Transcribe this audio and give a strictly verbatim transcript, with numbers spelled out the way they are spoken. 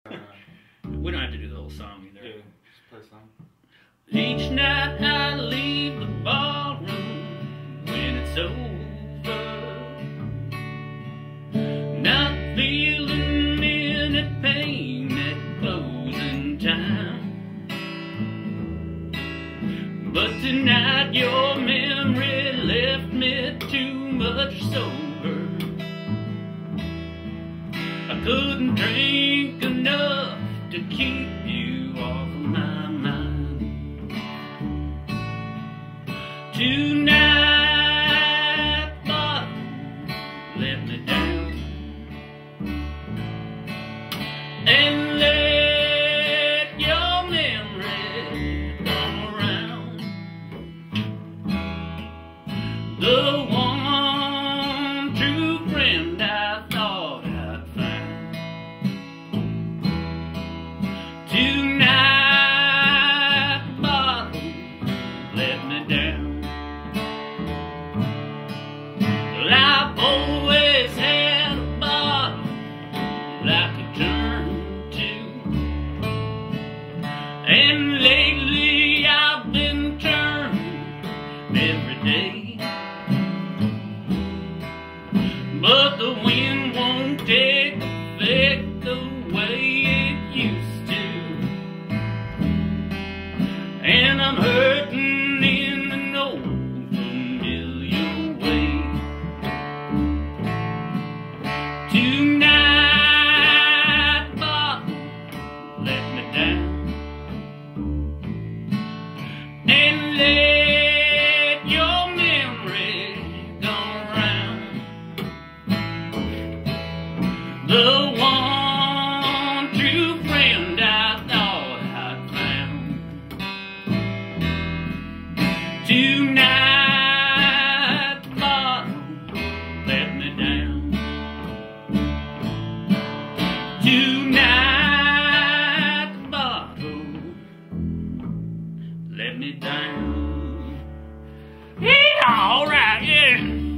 We don't have to do the whole song either. Yeah, just play some. Each night I leave the ballroom when it's over, not feeling any pain at closing time. But tonight your memory left me too much sober. I couldn't drink enough to keep you off my mind. Tonight, bottle let me down and let your memory come around. The one true friend I thought I'd found. Tonight, bottle let me down. Well, I've always had a bottle I could turn to, and lately I've been turning every day. But the wind won't take effect the way it used to, and I'm hurting in an old familiar way. Tonight, bottle let me down and let your memory go around. The one true friend I thought I'd found. Tonight, bottle let me down. Tonight, bottle let me down. Yeah, all right, yeah.